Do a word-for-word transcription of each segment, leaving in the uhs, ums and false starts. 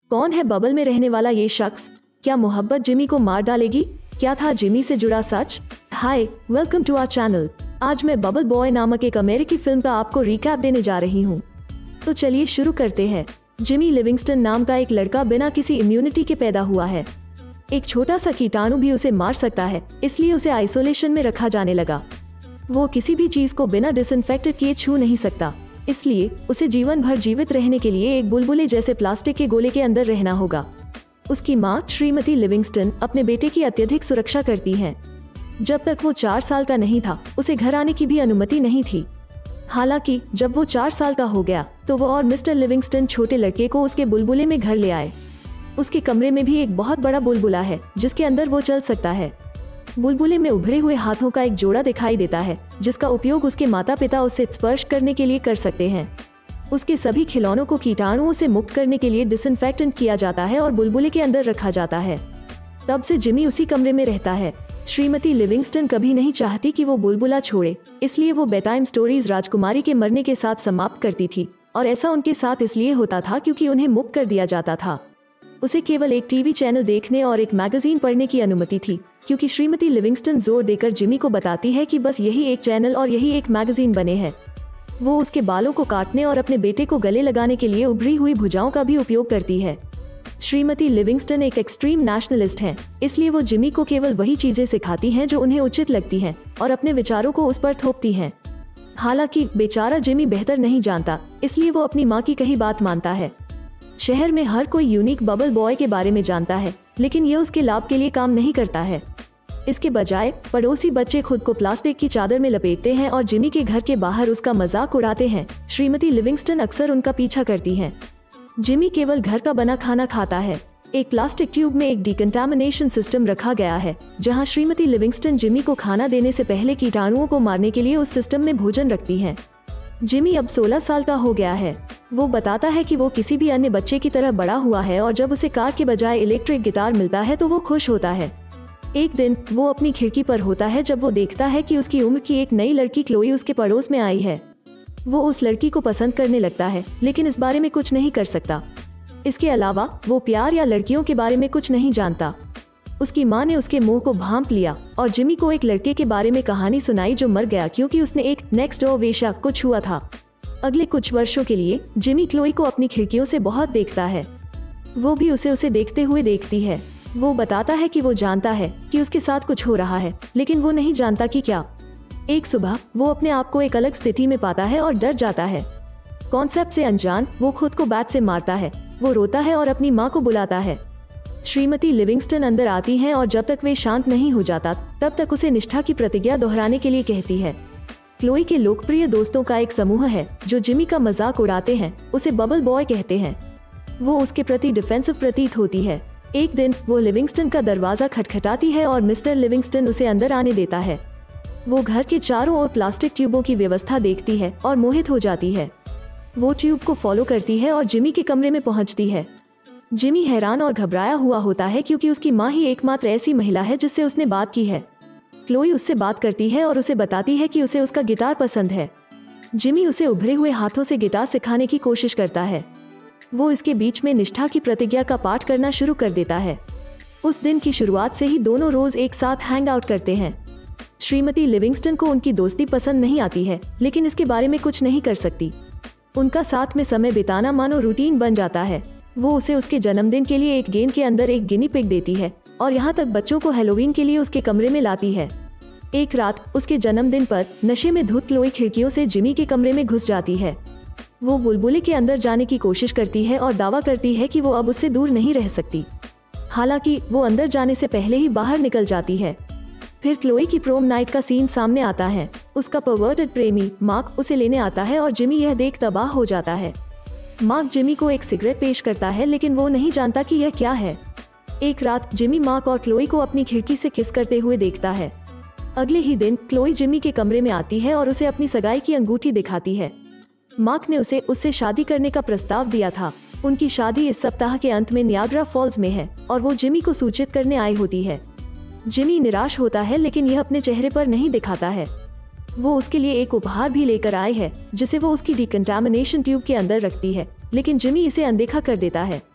कौन है बबल में रहने वाला ये शख्स? क्या मोहब्बत जिमी को मार डालेगी? क्या था जिमी से जुड़ा सच? Hi, welcome to our channel. आज मैं बबल बॉय नामक एक अमेरिकी फिल्म का आपको रिकैप देने जा रही हूँ। तो चलिए शुरू करते हैं। जिमी लिविंगस्टन नाम का एक लड़का बिना किसी इम्यूनिटी के पैदा हुआ है। एक छोटा सा कीटाणु भी उसे मार सकता है, इसलिए उसे आइसोलेशन में रखा जाने लगा। वो किसी भी चीज को बिना डिसइंफेक्टेड किए छू नहीं सकता, इसलिए उसे जीवन भर जीवित रहने के लिए एक बुलबुले जैसे प्लास्टिक के गोले के अंदर रहना होगा। उसकी माँ श्रीमती लिविंगस्टन अपने बेटे की अत्यधिक सुरक्षा करती हैं। जब तक वो चार साल का नहीं था, उसे घर आने की भी अनुमति नहीं थी। हालांकि जब वो चार साल का हो गया तो वो और मिस्टर लिविंगस्टन छोटे लड़के को उसके बुलबुले में घर ले आए। उसके कमरे में भी एक बहुत बड़ा बुलबुला है जिसके अंदर वो चल सकता है। बुलबुले में उभरे हुए हाथों का एक जोड़ा दिखाई देता है जिसका उपयोग उसके माता पिता उससे स्पर्श करने के लिए कर सकते हैं। उसके सभी खिलौनों को कीटाणुओं से मुक्त करने के लिए डिसइंफेक्टेंट किया जाता है और बुलबुले के अंदर रखा जाता है। तब से जिमी उसी कमरे में रहता है। श्रीमती लिविंगस्टन कभी नहीं चाहती कि वो बुलबुला छोड़े, इसलिए वो बेटाइम स्टोरीज राजकुमारी के मरने के साथ समाप्त करती थी, और ऐसा उनके साथ इसलिए होता था क्योंकि उन्हें मुक्त कर दिया जाता था। उसे केवल एक टीवी चैनल देखने और एक मैगजीन पढ़ने की अनुमति थी, क्योंकि श्रीमती लिविंगस्टन जोर देकर जिमी को बताती है कि बस यही एक चैनल और यही एक मैगजीन बने हैं। वो उसके बालों को काटने और अपने बेटे को गले लगाने के लिए उभरी हुई भुजाओं का भी उपयोग करती है। श्रीमती लिविंगस्टन एक एक्सट्रीम नेशनलिस्ट हैं, इसलिए वो जिमी को केवल वही चीजें सिखाती हैं जो उन्हें उचित लगती हैं और अपने विचारों को उस पर थोपती हैं। हालांकि बेचारा जिमी बेहतर नहीं जानता, इसलिए वो अपनी माँ की कही बात मानता है। शहर में हर कोई यूनिक बबल बॉय के बारे में जानता है, लेकिन यह उसके लाभ के लिए काम नहीं करता है। इसके बजाय पड़ोसी बच्चे खुद को प्लास्टिक की चादर में लपेटते हैं और जिमी के घर के बाहर उसका मजाक उड़ाते हैं। श्रीमती लिविंगस्टन अक्सर उनका पीछा करती हैं। जिमी केवल घर का बना खाना खाता है। एक प्लास्टिक ट्यूब में एक डिकंटामिनेशन सिस्टम रखा गया है, जहां श्रीमती लिविंगस्टन जिमी को खाना देने से पहले कीटाणुओं को मारने के लिए उस सिस्टम में भोजन रखती हैं। जिमी अब सोलह साल का हो गया है। वो बताता है कि वो किसी भी अन्य बच्चे की तरह बड़ा हुआ है और जब उसे कार के बजाय इलेक्ट्रिक गिटार मिलता है तो वो खुश होता है। एक दिन वो अपनी खिड़की पर होता है जब वो देखता है कि उसकी उम्र की एक नई लड़की क्लोई उसके पड़ोस में आई है। वो उस लड़की को पसंद करने लगता है, लेकिन इस बारे में कुछ नहीं कर सकता। इसके अलावा वो प्यार या लड़कियों के बारे में कुछ नहीं जानता। उसकी माँ ने उसके मुंह को भांप लिया और जिमी को एक लड़के के बारे में कहानी सुनाई जो मर गया क्योंकि उसने एक नेक्स्ट डोर वेश्या को छुआ था। अगले कुछ वर्षों के लिए जिमी क्लोई को अपनी खिड़कियों से बहुत देखता है। वो भी उसे उसे देखते हुए देखती है। वो बताता है कि वो जानता है कि उसके साथ कुछ हो रहा है, लेकिन वो नहीं जानता कि क्या। एक सुबह वो अपने आप को एक अलग स्थिति में पाता है और डर जाता है। कॉन्सेप्ट से अनजान वो खुद को बैट से मारता है। वो रोता है और अपनी माँ को बुलाता है। श्रीमती लिविंगस्टन अंदर आती हैं और जब तक वे शांत नहीं हो जाता तब तक उसे निष्ठा की प्रतिज्ञा दोहराने के लिए कहती है। क्लोई के लोकप्रिय दोस्तों का एक समूह है जो जिमी का मजाक उड़ाते हैं। उसे बबल बॉय कहते हैं। वो उसके प्रति डिफेंसिव प्रतीत होती है। एक दिन वो लिविंगस्टन का दरवाजा खटखटाती है और मिस्टर लिविंगस्टन उसे अंदर आने देता है। वो घर के चारों ओर प्लास्टिक ट्यूबों की व्यवस्था देखती है और मोहित हो जाती है। वो ट्यूब को फॉलो करती है और जिमी के कमरे में पहुंचती है। जिमी हैरान और घबराया हुआ होता है क्योंकि उसकी माँ ही एकमात्र ऐसी महिला है जिससे उसने बात की है। क्लोई उससे बात करती है और उसे बताती है कि उसे उसका गिटार पसंद है। जिमी उसे उभरे हुए हाथों से गिटार सिखाने की कोशिश करता है। वो इसके बीच में निष्ठा की प्रतिज्ञा का पाठ करना शुरू कर देता है। उस दिन की शुरुआत से ही दोनों रोज एक साथ हैंग आउट करते हैं। श्रीमती लिविंगस्टन को उनकी दोस्ती पसंद नहीं आती है, लेकिन इसके बारे में कुछ नहीं कर सकती। उनका साथ में समय बिताना मानो रूटीन बन जाता है। वो उसे उसके जन्मदिन के लिए एक गेंद के अंदर एक गिनी पिग देती है और यहाँ तक बच्चों को हैलोवीन के लिए उसके कमरे में लाती है। एक रात उसके जन्मदिन पर नशे में धुत क्लोई खिड़कियों से जिमी के कमरे में घुस जाती है। वो बुलबुले के अंदर जाने की कोशिश करती है और दावा करती है कि वो अब उससे दूर नहीं रह सकती। हालांकि वो अंदर जाने से पहले ही बाहर निकल जाती है। फिर क्लोई की प्रोम नाइट का सीन सामने आता है। उसका परवर्टेड प्रेमी मार्क उसे लेने आता है और जिमी यह देख तबाह हो जाता है। मार्क जिमी को एक सिगरेट पेश करता है, लेकिन वो नहीं जानता कि यह क्या है। एक रात जिमी मार्क और क्लोई को अपनी खिड़की से किस करते हुए देखता है। अगले ही दिन क्लोई जिमी के कमरे में आती है और उसे अपनी सगाई की अंगूठी दिखाती है। मार्क ने उसे उससे शादी करने का प्रस्ताव दिया था। उनकी शादी इस सप्ताह के अंत में नियाग्रा फॉल्स में है और वो जिमी को सूचित करने आई होती है। जिमी निराश होता है, लेकिन यह अपने चेहरे पर नहीं दिखाता है। वो उसके लिए एक उपहार भी लेकर आए है जिसे वो उसकी डिकंटामिनेशन ट्यूब के अंदर रखती है, लेकिन जिमी इसे अनदेखा कर देता है।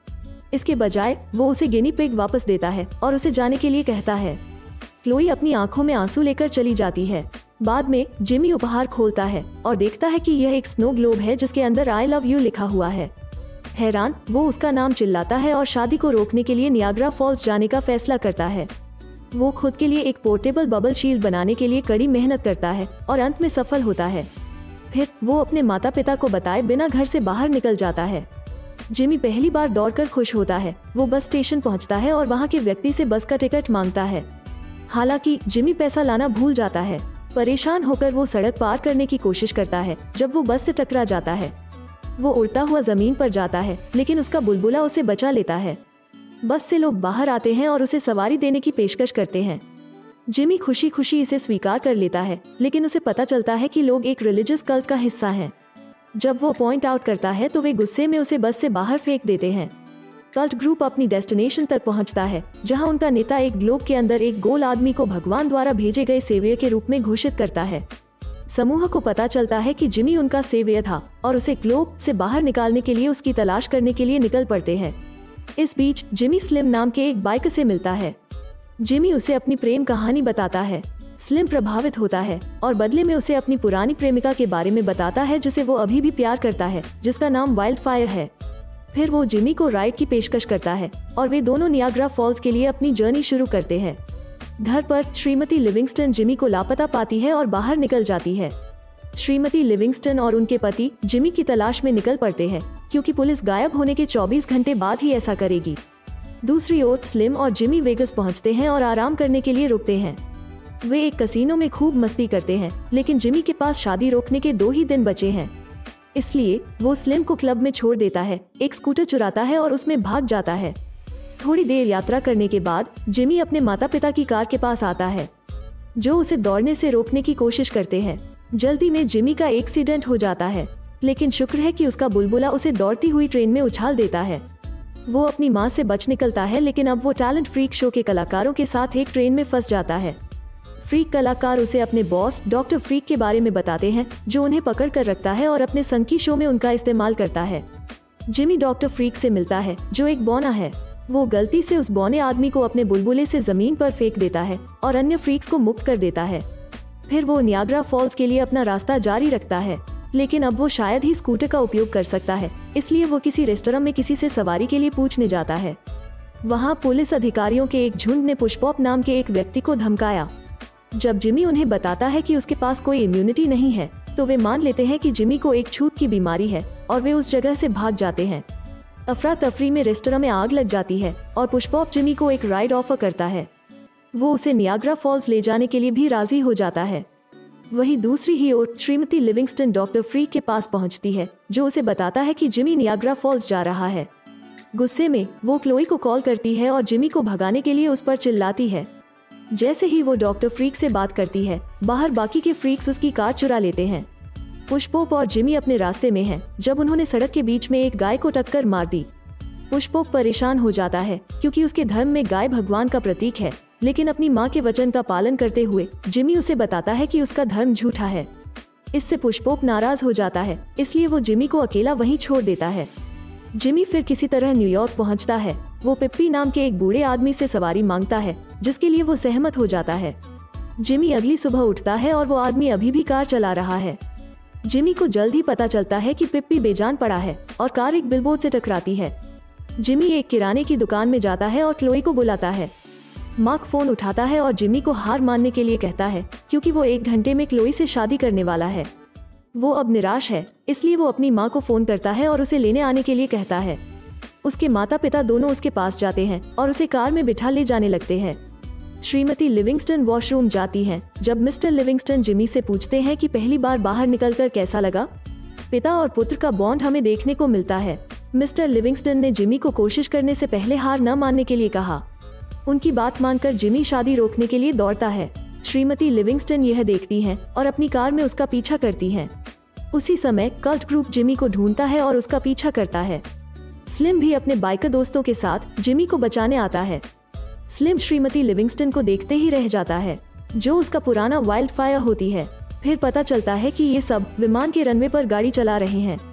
इसके बजाय वो उसे गिनी पिग वापस देता है और उसे जाने के लिए कहता है। क्लोई अपनी आंखों में आंसू लेकर चली जाती है। बाद में जिमी उपहार खोलता है और देखता है कि यह एक स्नो ग्लोब है जिसके अंदर आई लव यू लिखा हुआ है। हैरान वो उसका नाम चिल्लाता है और शादी को रोकने के लिए नियाग्रा फॉल्स जाने का फैसला करता है। वो खुद के लिए एक पोर्टेबल बबल शील्ड बनाने के लिए कड़ी मेहनत करता है और अंत में सफल होता है। फिर वो अपने माता पिता को बताए बिना घर से बाहर निकल जाता है। जिमी पहली बार दौड़कर खुश होता है। वो बस स्टेशन पहुंचता है और वहां के व्यक्ति से बस का टिकट मांगता है। हालांकि जिमी पैसा लाना भूल जाता है। परेशान होकर वो सड़क पार करने की कोशिश करता है जब वो बस से टकरा जाता है। वो उड़ता हुआ जमीन पर जाता है लेकिन उसका बुलबुला उसे बचा लेता है। बस से लोग बाहर आते हैं और उसे सवारी देने की पेशकश करते हैं। जिमी खुशी खुशी इसे स्वीकार कर लेता है लेकिन उसे पता चलता है कि लोग एक रिलीजियस कल्ट का हिस्सा हैं। जब वो पॉइंट आउट करता है तो वे गुस्से में उसे बस से बाहर फेंक देते हैं। कल्ट ग्रुप अपनी डेस्टिनेशन तक पहुंचता है जहां उनका नेता एक ग्लोब के अंदर एक गोल आदमी को भगवान द्वारा भेजे गए सेवियर के रूप में घोषित करता है। समूह को पता चलता है कि जिमी उनका सेवियर था और उसे ग्लोब से बाहर निकालने के लिए उसकी तलाश करने के लिए निकल पड़ते हैं। इस बीच जिमी स्लिम नाम के एक बाइकर से मिलता है। जिमी उसे अपनी प्रेम कहानी बताता है। स्लिम प्रभावित होता है और बदले में उसे अपनी पुरानी प्रेमिका के बारे में बताता है जिसे वो अभी भी प्यार करता है, जिसका नाम वाइल्ड फायर है। फिर वो जिमी को राइड की पेशकश करता है और वे दोनों नियाग्रा फॉल्स के लिए अपनी जर्नी शुरू करते हैं। घर पर श्रीमती लिविंगस्टन जिमी को लापता पाती है और बाहर निकल जाती है। श्रीमती लिविंगस्टन और उनके पति जिमी की तलाश में निकल पड़ते हैं क्योंकि पुलिस गायब होने के चौबीस घंटे बाद ही ऐसा करेगी। दूसरी ओर स्लिम और जिमी वेगस पहुंचते हैं और आराम करने के लिए रुकते हैं। वे एक कसीनो में खूब मस्ती करते हैं लेकिन जिमी के पास शादी रोकने के दो ही दिन बचे हैं, इसलिए वो स्लिम को क्लब में छोड़ देता है, एक स्कूटर चुराता है और उसमें भाग जाता है। थोड़ी देर यात्रा करने के बाद जिमी अपने माता पिता की कार के पास आता है जो उसे दौड़ने से रोकने की कोशिश करते हैं। जल्दी में जिमी का एक्सीडेंट हो जाता है लेकिन शुक्र है कि उसका बुलबुला उसे दौड़ती हुई ट्रेन में उछाल देता है। वो अपनी माँ से बच निकलता है लेकिन अब वो टैलेंट फ्रीक शो के कलाकारों के साथ एक ट्रेन में फंस जाता है। फ्रीक कलाकार उसे अपने बॉस डॉक्टर फ्रीक के बारे में बताते हैं जो उन्हें पकड़ कर रखता है और अपने संकी शो में उनका इस्तेमाल करता है। जिमी डॉक्टर फ्रीक से मिलता है जो एक बौना है। वो गलती से उस बौने आदमी को अपने बुलबुले से जमीन पर फेंक देता है और अन्य फ्रीक्स को मुक्त कर देता है। फिर वो नियाग्रा फॉल्स के लिए अपना रास्ता जारी रखता है लेकिन अब वो शायद ही स्कूटर का उपयोग कर सकता है, इसलिए वो किसी रेस्टोरेंट में किसी से सवारी के लिए पूछने जाता है। वहाँ पुलिस अधिकारियों के एक झुंड ने पुष्पॉप नाम के एक व्यक्ति को धमकाया। जब जिमी उन्हें बताता है कि उसके पास कोई इम्यूनिटी नहीं है तो वे मान लेते हैं कि जिमी को एक छूत की बीमारी है और वे उस जगह से भाग जाते हैं। अफरा तफरी में रेस्टोरेंट में आग लग जाती है और पुष्पॉप जिमी को एक राइड ऑफर करता है। वो उसे नियाग्रा फॉल्स ले जाने के लिए भी राजी हो जाता है। वहीं दूसरी ही ओर श्रीमती लिविंगस्टन डॉक्टर फ्रीक के पास पहुंचती है जो उसे बताता है कि जिमी नियाग्रा फॉल्स जा रहा है। गुस्से में वो क्लोई को कॉल करती है और जिमी को भगाने के लिए उस पर चिल्लाती है। जैसे ही वो डॉक्टर फ्रीक से बात करती है बाहर बाकी के फ्रीक्स उसकी कार चुरा लेते हैं। पुष्पोप और जिमी अपने रास्ते में हैं जब उन्होंने सड़क के बीच में एक गाय को टक्कर मार दी। पुष्पोप परेशान हो जाता है क्योंकि उसके धर्म में गाय भगवान का प्रतीक है, लेकिन अपनी माँ के वचन का पालन करते हुए जिमी उसे बताता है कि उसका धर्म झूठा है। इससे पुष्पोप नाराज हो जाता है, इसलिए वो जिमी को अकेला वहीं छोड़ देता है। जिमी फिर किसी तरह न्यूयॉर्क पहुंचता है। वो पिप्पी नाम के एक बूढ़े आदमी से सवारी मांगता है जिसके लिए वो सहमत हो जाता है। जिमी अगली सुबह उठता है और वो आदमी अभी भी कार चला रहा है। जिमी को जल्द ही पता चलता है कि पिप्पी बेजान पड़ा है और कार एक बिलबोर्ड से टकराती है। जिमी एक किराने की दुकान में जाता है और क्लोई को बुलाता है। मार्क फोन उठाता है और जिमी को हार मानने के लिए कहता है क्योंकि वो एक घंटे में क्लोई से शादी करने वाला है। वो अब निराश है, इसलिए वो अपनी माँ को फोन करता है और उसे लेने आने के लिए कहता है। उसके माता पिता दोनों उसके पास जाते हैं और उसे कार में बिठा ले जाने लगते हैं। श्रीमती लिविंगस्टन वॉशरूम जाती हैं जब मिस्टर लिविंगस्टन जिमी से पूछते हैं कि पहली बार बाहर निकलकर कैसा लगा। पिता और पुत्र का बॉन्ड हमें देखने को मिलता है। मिस्टर लिविंगस्टन ने जिमी को कोशिश करने से पहले हार न मानने के लिए कहा। उनकी बात मानकर जिमी शादी रोकने के लिए दौड़ता है। श्रीमती लिविंगस्टन यह देखती हैं और अपनी कार में उसका पीछा करती हैं। उसी समय कल्ट ग्रुप जिमी को ढूंढता है और उसका पीछा करता है। स्लिम भी अपने बाइकर दोस्तों के साथ जिमी को बचाने आता है। स्लिम श्रीमती लिविंगस्टन को देखते ही रह जाता है, जो उसका पुराना वाइल्ड फायर होती है। फिर पता चलता है कि ये सब विमान के रनवे पर गाड़ी चला रहे हैं।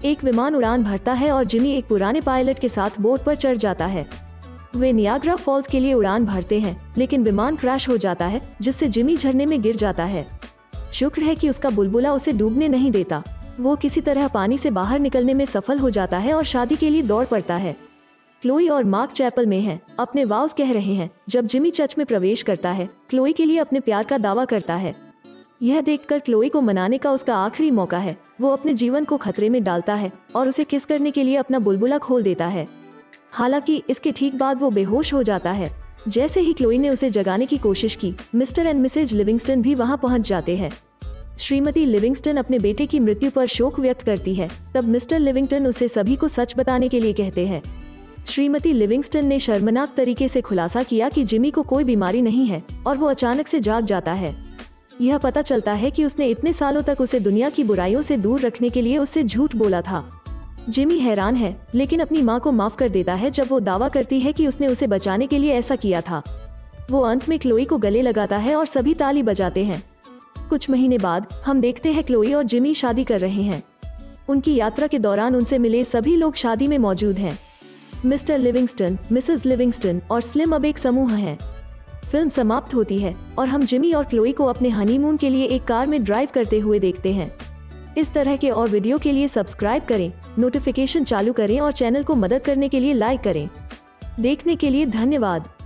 एक विमान उड़ान भरता है और जिमी एक पुराने पायलट के साथ बोट पर चढ़ जाता है। वे नियाग्रा फॉल्स के लिए उड़ान भरते हैं, लेकिन विमान क्रैश हो जाता है, जिससे जिमी झरने में गिर जाता है। शुक्र है कि उसका बुलबुला उसे डूबने नहीं देता। वो किसी तरह पानी से बाहर निकलने में सफल हो जाता है और शादी के लिए दौड़ पड़ता है। क्लोई और मार्क चैपल में हैं, अपने वाउस कह रहे हैं। जब जिमी चर्च में प्रवेश करता है, क्लोई के लिए अपने प्यार का दावा करता है। यह देखकर क्लोई को मनाने का उसका आखिरी मौका है। वो अपने जीवन को खतरे में डालता है और उसे किस करने के लिए अपना बुलबुला खोल देता है। हालांकि इसके ठीक बाद वो बेहोश हो जाता है। जैसे ही क्लोई ने उसे जगाने की कोशिश की, मिस्टर एंड मिसेज लिविंगस्टन भी वहां पहुंच जाते हैं। श्रीमती लिविंगस्टन अपने बेटे की मृत्यु पर शोक व्यक्त करती है। तब मिस्टर लिविंगस्टन उसे सभी को सच बताने के लिए कहते हैं। श्रीमती लिविंगस्टन ने शर्मनाक तरीके से खुलासा किया कि जिमी को कोई बीमारी नहीं है और वो अचानक से जाग जाता है। यह पता चलता है कि उसने इतने सालों तक उसे दुनिया की बुराइयों से दूर रखने के लिए उससे झूठ बोला था। जिमी हैरान है, लेकिन अपनी माँ को माफ कर देता है जब वो दावा करती है कि उसने उसे बचाने के लिए ऐसा किया था। वो अंत में क्लोई को गले लगाता है और सभी ताली बजाते हैं। कुछ महीने बाद हम देखते हैं क्लोई और जिमी शादी कर रहे हैं। उनकी यात्रा के दौरान उनसे मिले सभी लोग शादी में मौजूद हैं। मिस्टर लिविंगस्टन, मिसेस लिविंगस्टन और स्लिम अब एक समूह हैं। फिल्म समाप्त होती है और हम जिमी और क्लोई को अपने हनीमून के लिए एक कार में ड्राइव करते हुए देखते हैं। इस तरह के और वीडियो के लिए सब्सक्राइब करें, नोटिफिकेशन चालू करें और चैनल को मदद करने के लिए लाइक करें। देखने के लिए धन्यवाद।